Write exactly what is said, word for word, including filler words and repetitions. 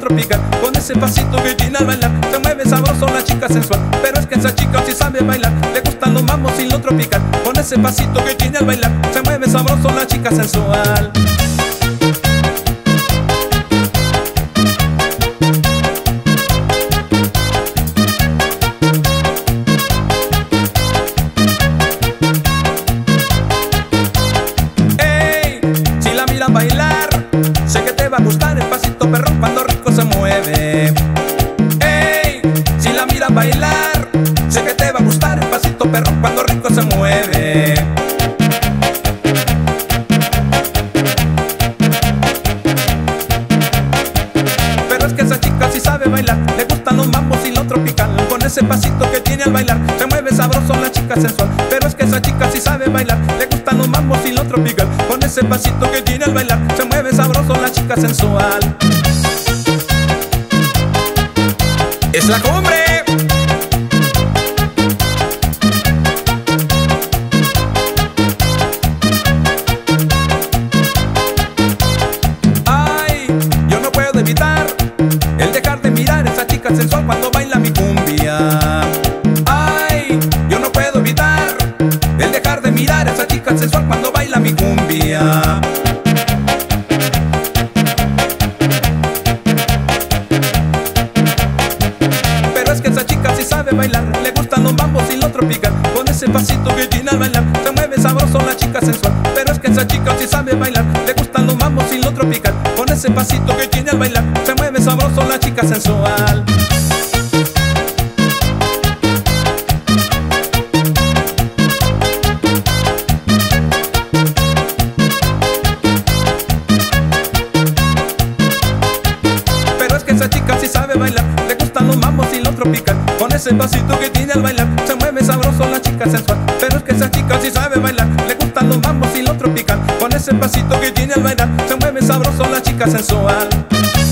tropical. Con ese pasito que tiene al bailar, se mueve sabroso la chica sensual. Pero es que esa chica sí sabe bailar, le gustan los mambos y lo tropical. Con ese pasito que tiene al bailar, se mueve sabroso la chica sensual. Bailar, sé que te va a gustar el pasito perrón cuando rico se mueve. Ey, si la miras bailar, sé que te va a gustar el pasito perrón cuando rico se mueve. Pero es que esa chica sí sabe bailar, le gustan los mambos y lo tropical. Con ese pasito que tiene al bailar, se mueve sabroso la chica sensual. Pero es que esa chica sí sabe bailar, le gustan los mambos y lo tropical. Con ese pasito que tiene al bailar, se mueve sabroso la chica sensual. Es la cumbre. Ay, yo no puedo evitar el dejar de mirar a esa chica sensual cuando baila mi cumbia. Ay, yo no puedo evitar el dejar de mirar a esa chica sensual cuando baila mi cumbia. Pero es que esa chica sí sabe bailar, le gustan los mambos y lo tropical. Con ese pasito que tiene al bailar, se mueve sabroso la chica sensual. Pero es que esa chica sí sabe bailar, le gustan los mambos y lo tropical. Con ese pasito que tiene al bailar, se mueve sabroso la chica sensual. Esa chica sí sabe bailar, le gustan los mambos y lo tropical. Con ese pasito que tiene al bailar, se mueve sabroso la chica sensual. Pero es que esa chica sí sabe bailar, le gustan los mambos y lo tropical. Con ese pasito que tiene al bailar, se mueve sabroso la chica sensual.